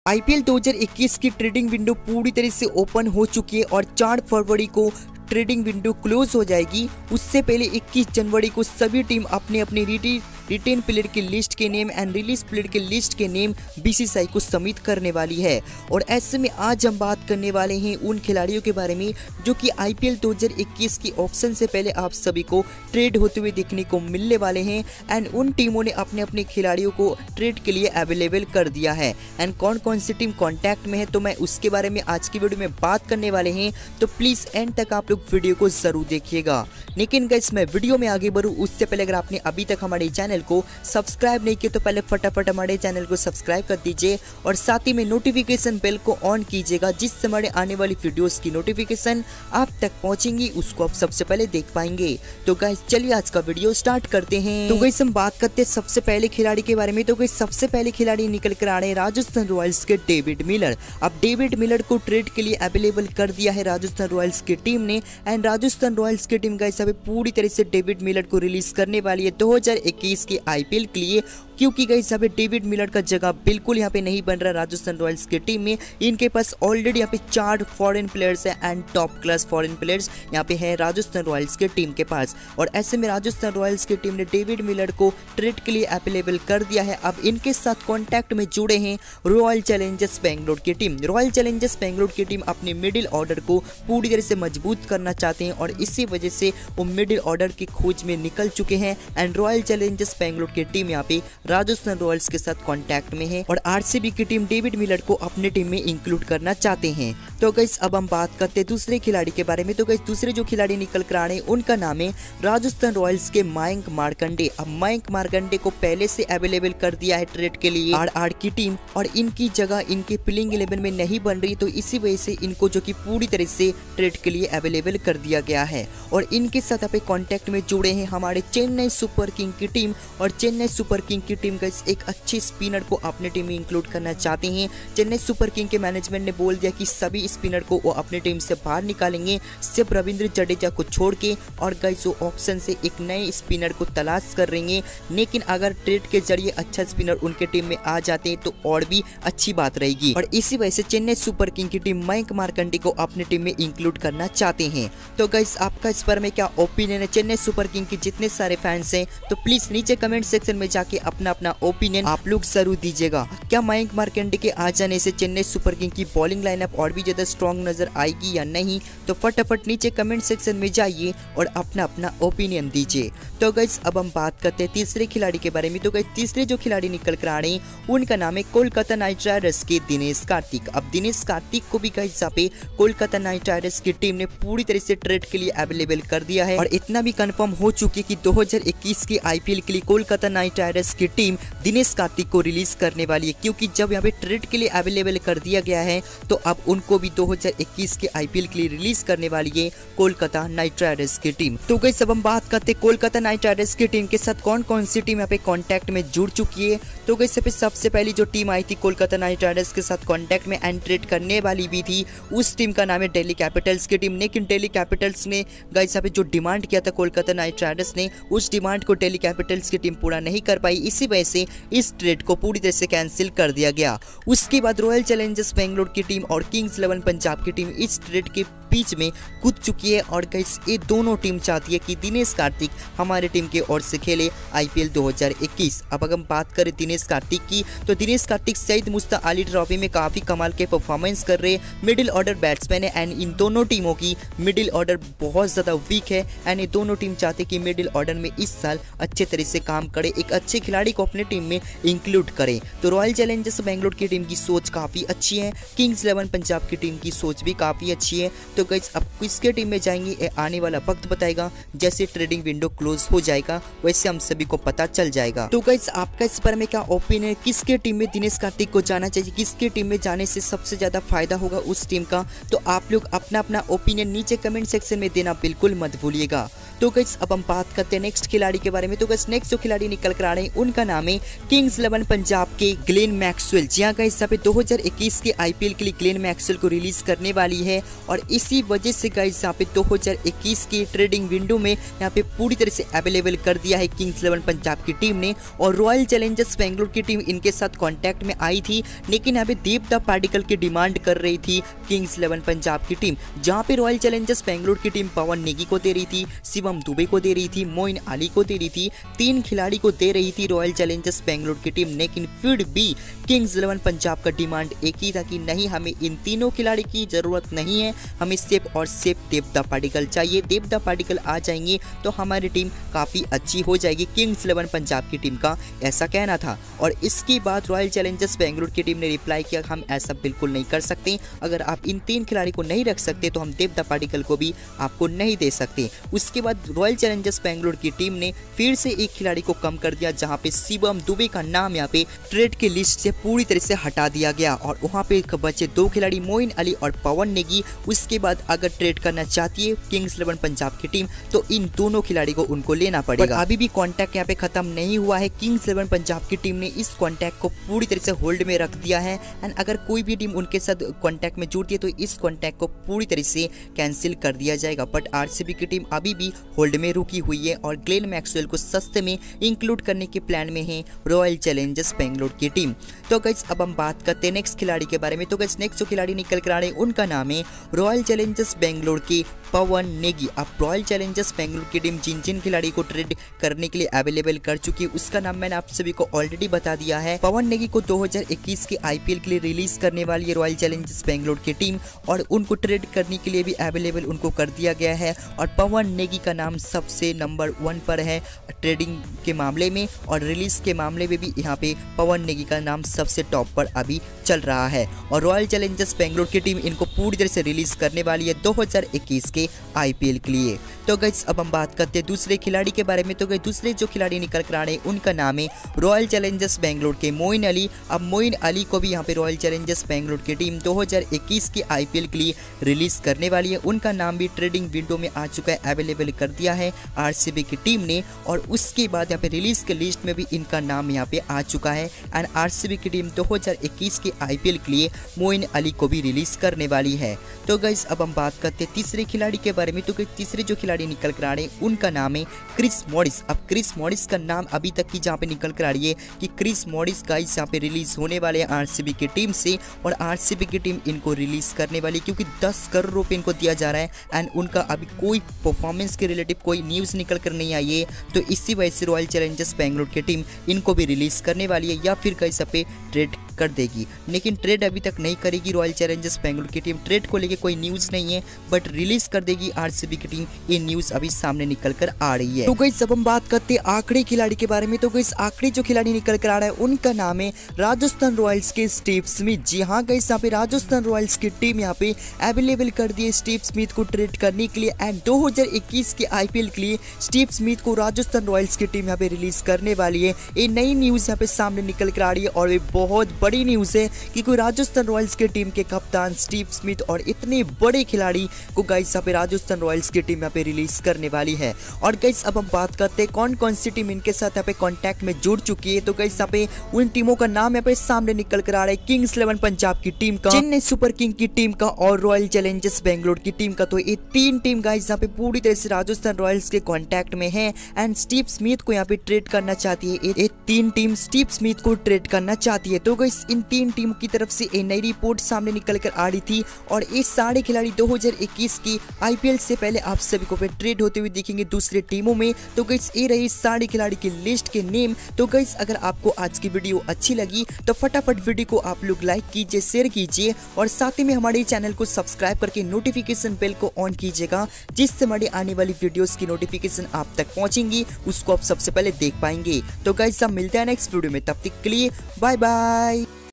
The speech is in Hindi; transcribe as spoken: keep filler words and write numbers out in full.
आईपीएल दो हज़ार इक्कीस की ट्रेडिंग विंडो पूरी तरह से ओपन हो चुकी है और चार फरवरी को ट्रेडिंग विंडो क्लोज हो जाएगी। उससे पहले इक्कीस जनवरी को सभी टीम अपने अपने रिटी रिटेन प्लेयर की लिस्ट के नेम एंड रिलीज प्लेयर के लिस्ट के नेम बीसीसीआई को सबमिट करने वाली है। और ऐसे में आज हम बात करने वाले हैं उन खिलाड़ियों के बारे में जो कि आईपीएल दो हज़ार इक्कीस की ऑप्शन से पहले आप सभी को ट्रेड होते हुए देखने को मिलने वाले हैं। एंड उन टीमों ने अपने अपने खिलाड़ियों को ट्रेड के लिए अवेलेबल कर दिया है। एंड कौन कौन सी टीम कॉन्टैक्ट में है तो मैं उसके बारे में आज की वीडियो में बात करने वाले हैं, तो प्लीज़ एंड तक आप लोग वीडियो को ज़रूर देखिएगा। लेकिन गाइस मैं वीडियो में आगे बढ़ूँ उससे पहले अगर आपने अभी तक हमारे चैनल को सब्सक्राइब नहीं किया तो पहले फटाफट हमारे चैनल को सब्सक्राइब कर दीजिए और साथ ही में नोटिफिकेशन बेल को ऑन कीजिएगा, जिससे हमारे आने वाली वीडियोस की नोटिफिकेशन आप तक पहुंचेंगी, उसको आप सबसे पहले देख पाएंगे। तो गाइस चलिए आज का वीडियो स्टार्ट करते हैं। तो गाइस हम बात करते हैं सबसे पहले खिलाड़ी के बारे में। तो गाइस सबसे पहले खिलाड़ी निकल कर आ रहे हैं राजस्थान रॉयल्स के डेविड मिलर। अब डेविड मिलर को ट्रेड के लिए अवेलेबल कर दिया है राजस्थान रॉयल्स की टीम ने। एंड राजस्थान रॉयल्स की टीम गाइस अभी पूरी तरह से डेविड मिलर को रिलीज करने वाली है दो हज़ार इक्कीस की आईपीएल के लिए, क्योंकि गाइस यहाँ पे डेविड मिलर का जगह बिल्कुल यहाँ पे नहीं बन रहा राजस्थान रॉयल्स की टीम में। इनके पास ऑलरेडी यहाँ पे चार फॉरेन प्लेयर्स हैं and top class foreign players यहाँ पे हैं राजस्थान रॉयल्स की टीम के पास। और ऐसे में राजस्थान रॉयल्स की टीम ने डेविड मिलर को ट्रेड के लिए अवेलेबल कर दिया है। अब इनके साथ कॉन्टैक्ट में जुड़े हैं रॉयल चैलेंजर्स बेंगलोर की टीम। रॉयल चैलेंजर्स बेंगलोर की टीम अपने मिडिल ऑर्डर को पूरी तरह से मजबूत करना चाहते हैं और इसी वजह से वो मिडिल ऑर्डर की खोज में निकल चुके हैं। एंड रॉयल चैलेंजर्स बेंगलोर की टीम यहाँ पे राजस्थान रॉयल्स के साथ कांटेक्ट में है और आरसीबी की टीम डेविड मिलर को अपने टीम में इंक्लूड करना चाहते हैं। तो गाइस अब हम बात करते हैं दूसरे खिलाड़ी के बारे में। तो गाइस दूसरे जो खिलाड़ी निकल कर आ रहे हैं उनका नाम है राजस्थान रॉयल्स के मयंक मार्कंडे। अब मयंक मार्कंडे को पहले से अवेलेबल कर दिया है ट्रेड के लिए आरआर की टीम और इनकी जगह इनके प्लेइंग इलेवन में नहीं बन रही, तो इसी वजह से इनको जो कि पूरी तरह से ट्रेड के लिए अवेलेबल कर दिया गया है। और इनके साथ आप कॉन्टेक्ट में जुड़े हैं हमारे चेन्नई सुपर किंग की टीम। और चेन्नई सुपर किंग की टीम गाइस एक अच्छे स्पिनर को अपने टीम में इंक्लूड करना चाहते हैं। चेन्नई सुपर किंग के मैनेजमेंट ने बोल दिया कि सभी स्पिनर को वो अपने टीम से बाहर निकालेंगे सिर्फ रविंद्र जडेजा को छोड़ के। और गाइस वो ऑप्शन से एक नए स्पिनर को तलाश कर रहे हैं, लेकिन अगर ट्रेड के जरिए अच्छा स्पिनर उनके टीम में आ जाते हैं तो और भी अच्छी बात रहेगी। और इसी वजह से चेन्नई सुपर किंग की टीम मयंक मार्कंडे को अपने टीम में इंक्लूड करना चाहते हैं। तो गाइस आपका इस पर में क्या ओपिनियन है? चेन्नई सुपर किंग के जितने सारे फैंस हैं तो प्लीज नीचे कमेंट सेक्शन में जाके अपना अपना ओपिनियन आप लोग जरूर दीजिएगा। क्या मयंक मार्कंडे के आ जाने से चेन्नई सुपर किंग की बॉलिंग लाइनअप और भी ज्यादा स्ट्रॉन्ग नजर आएगी या नहीं? तो फटाफट नीचे कमेंट सेक्शन में जाइए और अपना अपना ओपिनियन दीजिए। तो गाइस अब हम बात करते हैं तीसरे खिलाड़ी के बारे में। तो गाइस तीसरे जो खिलाड़ी निकल कर आ रहे हैं उनका नाम है कोलकाता नाइट राइडर्स के दिनेश कार्तिक। अब दिनेश कार्तिक को भी गाइस यहाँ पे कोलकाता नाइट राइडर्स की टीम ने पूरी तरह से ट्रेड के लिए अवेलेबल कर दिया है और इतना भी कंफर्म हो चुकी है कि दो हज़ार इक्कीस की आईपीएल के लिए कोलकाता नाइट राइडर्स की टीम दिनेश कार्तिक को रिलीज करने वाली है, क्योंकि जब यहाँ पे ट्रेड के लिए अवेलेबल कर दिया गया है तो अब उनको भी दो हज़ार इक्कीस के आईपीएल के लिए रिलीज करने वाली है कोलकाता नाइट राइडर्स की टीम। तो गाइस अब हम बात करते हैं कोलकाता नाइट राइडर्स की टीम के साथ कौन कौन सी टीम यहाँ पे कॉन्टैक्ट में जुड़ चुकी है। तो गाइस यहाँ पे सबसे पहली जो टीम आई थी कोलकाता नाइट राइडर्स के साथ कॉन्टैक्ट में एंड ट्रेड करने वाली भी थी, उस टीम का नाम है दिल्ली कैपिटल्स की टीम। लेकिन दिल्ली कैपिटल्स ने गाइस यहाँ पे जो डिमांड किया था कोलकाता नाइट राइडर्स ने, उस डिमांड को दिल्ली कैपिटल्स की टीम पूरा नहीं कर पाई, इसी वजह से इस ट्रेड को पूरी तरह से कैंसिल कर दिया गया। उसके बाद रॉयल चैलेंजर्स बेंगलोर की टीम और किंग्स इलेवन पंजाब की टीम इस ट्रेड के बीच में कूद चुकी है और गाइस ये दोनों टीम चाहती है कि दिनेश कार्तिक हमारे टीम के ओर से खेले आईपीएल दो हज़ार इक्कीस। अब अगर हम बात करें दिनेश कार्तिक की तो दिनेश कार्तिक सईद मुश्ताक अली ट्रॉफी में काफ़ी कमाल के परफॉर्मेंस कर रहे मिडिल ऑर्डर बैट्समैन है। एंड इन दोनों टीमों की मिडिल ऑर्डर बहुत ज़्यादा वीक है एंड ये दोनों टीम चाहते कि मिडिल ऑर्डर में इस साल अच्छे तरह से काम करे, एक अच्छे खिलाड़ी को अपने टीम में इंक्लूड करे। तो रॉयल चैलेंजर्स बेंगलोर की टीम की सोच काफ़ी अच्छी है, किंग्स इलेवन पंजाब की टीम की सोच भी काफ़ी अच्छी है। तो गाइस अब किसके टीम में जाएंगे ये आने वाला वक्त बताएगा। जैसे ट्रेडिंग विंडो क्लोज हो जाएगा वैसे हम सभी को पता चल जाएगा। तो गाइस आपका इस पर में क्या ओपिनियन है? किसके टीम में दिनेश कार्तिक को जाना चाहिए, किसके टीम में जाने से सबसे ज्यादा फायदा होगा उस टीम का? तो आप लोग अपना अपना ओपिनियन नीचे कमेंट सेक्शन में देना बिल्कुल मत भूलिएगा। तो गाइस अब हम बात करते हैं नेक्स्ट खिलाड़ी के बारे में। तो गाइस नेक्स्ट जो खिलाड़ी निकल कर आ रहे हैं उनका नाम है किंग्स इलेवन पंजाब के ग्लेन मैक्सवेल। जी हाँ गाइस यहाँ पे दो हज़ार इक्कीस के आईपीएल के लिए ग्लेन मैक्सवेल को रिलीज करने वाली है और इस इसी वजह से गाइस यहाँ पे दो हज़ार इक्कीस की ट्रेडिंग विंडो में यहाँ पे पूरी तरह से अवेलेबल कर दिया है किंग्स इलेवन पंजाब की टीम ने। और रॉयल चैलेंजर्स बेंगलोर की टीम इनके साथ कांटेक्ट में आई थी, लेकिन यहाँ पे देवदा पाडिक्कल की डिमांड कर रही थी किंग्स इलेवन पंजाब की टीम, जहाँ पे रॉयल चैलेंजर्स बेंगलोर की टीम पवन नेगी को दे रही थी, शिवम दुबे को दे रही थी, मोइन अली को दे रही थी, तीन खिलाड़ी को दे रही थी रॉयल चैलेंजर्स बेंगलोर की टीम। लेकिन फिर भी किंग्स इलेवन पंजाब का डिमांड एक ही था कि नहीं, हमें इन तीनों खिलाड़ी की जरूरत नहीं है, हमें सिर्फ और सिर्फ देवदा पाडिक्कल चाहिए। देवदा पाडिक्कल आ जाएंगे तो हमारी टीम काफ़ी अच्छी हो जाएगी, किंग्स इलेवन पंजाब की टीम का ऐसा कहना था। और इसके बाद रॉयल चैलेंजर्स बेंगलोर की टीम ने रिप्लाई किया, हम ऐसा बिल्कुल नहीं कर सकते, अगर आप इन तीन खिलाड़ी को नहीं रख सकते तो हम देवदा पाडिक्कल को भी आपको नहीं दे सकते। उसके बाद रॉयल चैलेंजर्स बेंगलोर की टीम ने फिर से एक खिलाड़ी को कम कर दिया, जहां पे शिवम दुबे का नाम यहाँ पे ट्रेड के लिस्ट से पूरी तरह से हटा दिया गया और वहां पे बचे दो खिलाड़ी मोइन अली और पवन नेगी। उसके बाद अगर ट्रेड करना चाहती है किंग्स इलेवन पंजाब की टीम तो इन दोनों खिलाड़ी को उनको लेना पड़ेगा। अभी भी कॉन्टैक्ट यहाँ पे खत्म नहीं हुआ है, किंग्स इलेवन पंजाब की टीम ने इस कॉन्टैक्ट को पूरी तरह से होल्ड में रख दिया है। एंड अगर कोई भी टीम उनके साथ कॉन्टैक्ट में जुड़ती है तो इस कॉन्टैक्ट को पूरी तरह से कैंसिल कर दिया जाएगा। बट आरसीबी की टीम अभी भी होल्ड में रुकी हुई है और ग्लेन मैक्सवेल को सस्ते में इंक्लूड करने के प्लान में है रॉयल चैलेंजर्स बेंगलोर की टीम। तो गाइस अब हम बात करते हैं नेक्स्ट खिलाड़ी के बारे में। तो गाइस नेक्स्ट जो खिलाड़ी निकल कर आ रहे हैं उनका नाम है रॉयल चैलेंजर्स बेंगलोर के पवन नेगी। अब रॉयल चैलेंजर्स बेंगलोर की टीम जिन जिन खिलाड़ी को ट्रेड करने के लिए अवेलेबल कर चुकी है उसका नाम मैंने आप सभी को ऑलरेडी बता दिया है। पवन नेगी को दो हज़ार इक्कीस के आईपीएल के लिए रिलीज करने वाली है रॉयल चैलेंजर्स बेंगलोर की टीम और उनको ट्रेड करने के लिए भी अवेलेबल उनको कर दिया गया है। और पवन नेगी का नाम सबसे नंबर वन पर है ट्रेडिंग के मामले में और रिलीज के मामले में भी यहाँ पे पवन नेगी का नाम सबसे टॉप पर अभी चल रहा है। और रॉयल चैलेंजर्स बेंगलोर की टीम इनको पूरी तरह से रिलीज करने वाली है दो हज़ार इक्कीस के आईपीएल के लिए। तो गाइस अब हम बात करते हैं दूसरे खिलाड़ी के बारे में। तो गाइस दूसरे जो खिलाड़ी निकल कर आ रहे हैं उनका नाम है रॉयल चैलेंजर्स बेंगलोर के मोइन अली। अब मोइन अली को भी यहाँ पे रॉयल चैलेंजर्स बेंगलोर की टीम दो हज़ार इक्कीस के आईपीएल के लिए रिलीज करने वाली है। उनका नाम भी ट्रेडिंग विंडो में आ चुका है, अवेलेबल कर दिया है आरसीबी की टीम ने। और उसके बाद यहाँ पे रिलीज के लिस्ट में भी इनका नाम यहाँ पे आ चुका है एंड आरसीबी की टीम दो हज़ार इक्कीस के आईपीएल के लिए मोइन अली को भी रिलीज करने वाली है। तो गाइस अब हम बात करते हैं तीसरे खिलाड़ी के बारे में। तो तीसरे जो खिलाड़ी निकल कर आ रहे हैं उनका नाम है क्रिस मॉरिस। अब क्रिस मॉरिस का नाम अभी तक की जहाँ पे निकल कर आ रही है कि क्रिस मॉरिस गाइस यहाँ पे रिलीज होने वाले हैं आरसीबी की टीम से और आरसीबी की टीम इनको रिलीज करने वाली क्योंकि दस करोड़ रुपए इनको दिया जा रहा है एंड उनका अभी कोई परफॉर्मेंस के रिलेटिव कोई न्यूज़ निकल कर नहीं आई है। तो इसी वजह से रॉयल चैलेंजर्स बेंगलोर की टीम इनको भी रिलीज करने वाली है या फिर गाइस पे ट्रेड कर देगी, लेकिन ट्रेड अभी तक नहीं करेगी रॉयल चैलेंजर्स बेंगलोर की टीम। ट्रेड को लेके कोई न्यूज़ नहीं है बट रिलीज कर देगी आरसीबी की टीम, ये न्यूज़ अभी सामने निकल कर आ रही है। तो गाइस अब हम बात करते हैं आखिरी खिलाड़ी के बारे में। तो गाइस आखिरी जो खिलाड़ी निकल कर आ रहा है उनका नाम है राजस्थान रॉयल्स के स्टीव स्मिथ। जी हाँ गाइस, यहाँ पे राजस्थान रॉयल्स की टीम यहाँ पे अवेलेबल कर दी है स्टीव स्मिथ को ट्रेड करने के लिए एंड दो हज़ार इक्कीस के आईपीएल के लिए स्टीव स्मिथ को राजस्थान रॉयल्स की टीम यहाँ पे रिलीज करने वाली है। ये नई न्यूज़ यहाँ पे सामने निकल कर आ रही है और ये बहुत बड़ी न्यूज़ है कि कोई राजस्थान रॉयल्स की टीम के कप्तान स्टीव स्मिथ और इतने बड़े खिलाड़ी को गाइस यहाँ पे राजस्थान रॉयल्स की टीम यहाँ पे रिलीज करने वाली है। और गाइस अब हम बात करते हैं कौन कौन सी टीम इनके साथ यहाँ पे कांटेक्ट में जुड़ चुकी है। तो गाइस यहाँ पे उन टीमों का नाम यहाँ पे सामने निकल कर आ रहा है किंग्स इलेवन पंजाब की टीम का, चेन्नई सुपर किंग की टीम का और रॉयल चैलेंजर्स बेंगलोर की टीम का। तो ये तीन टीम गाइस यहाँ पे पूरी तरह से राजस्थान रॉयल्स के कॉन्टैक्ट में है एंड स्टीव स्मिथ को यहाँ पे ट्रेड करना चाहती है। ये तीन टीम स्टीव स्मिथ को ट्रेड करना चाहती है। तो गाइस इन तीन टीमों की तरफ से एक नई रिपोर्ट सामने निकल कर आ रही थी और ये सारे खिलाड़ी दो हज़ार इक्कीस की आईपीएल से पहले आप सभी को ट्रेड होते हुए दिखेंगे दूसरे टीमों में। तो गाइस ये रही सारे खिलाड़ी की लिस्ट के नेम। तो गाइस अगर आपको आज की वीडियो अच्छी लगी तो फटाफट वीडियो को आप लोग लाइक कीजिए, शेयर कीजिए और साथ ही में हमारे चैनल को सब्सक्राइब करके नोटिफिकेशन बेल को ऑन कीजिएगा, जिससे हमारी आने वाली वीडियोस की नोटिफिकेशन आप तक पहुंचेंगी, उसको आप सबसे पहले देख पाएंगे। तो गाइस हम मिलते हैं नेक्स्ट वीडियो में, तब तक के लिए बाय बाय।